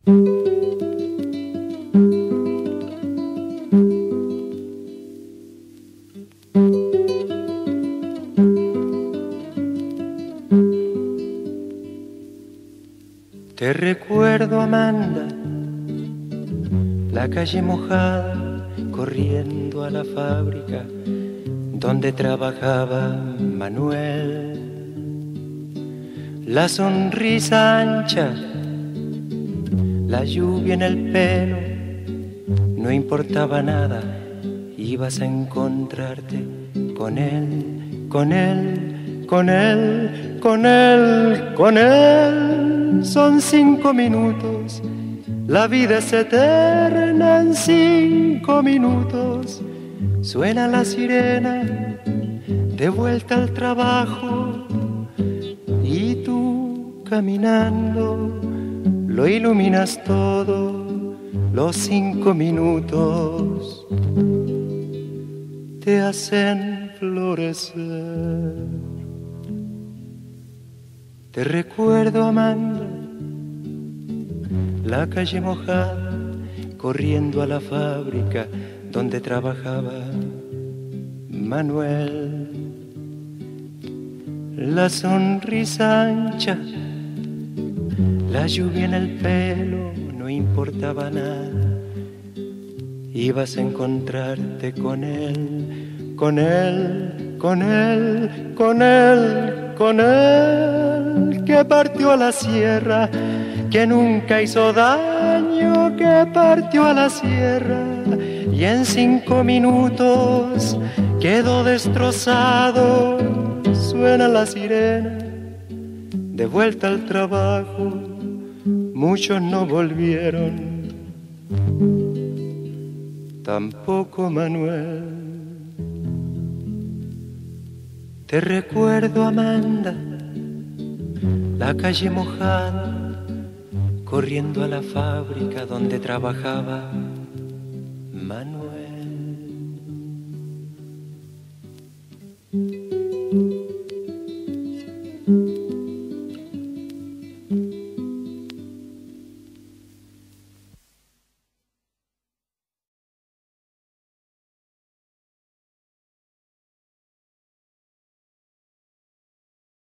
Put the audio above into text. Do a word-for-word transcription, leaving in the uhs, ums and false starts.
Te recuerdo, Amanda, la calle mojada, corriendo a la fábrica donde trabajaba Manuel. La sonrisa ancha, la lluvia en el pelo, no importaba nada, ibas a encontrarte con él, con él, con él, con él, con él. Son cinco minutos, la vida es eterna en cinco minutos. Suena la sirena, de vuelta al trabajo, y tú caminando lo iluminas todo. Los cinco minutos te hacen florecer. Te recuerdo, Amanda, la calle mojada, corriendo a la fábrica donde trabajaba Manuel. La sonrisa ancha, la lluvia en el pelo, no importaba nada, ibas a encontrarte con él, con él, con él, con él, con él, que partió a la sierra, que nunca hizo daño, que partió a la sierra y en cinco minutos quedó destrozado. Suena la sirena, de vuelta al trabajo, muchos no volvieron, tampoco Manuel. Te recuerdo, Amanda, la calle mojada, corriendo a la fábrica donde trabajaba Manuel.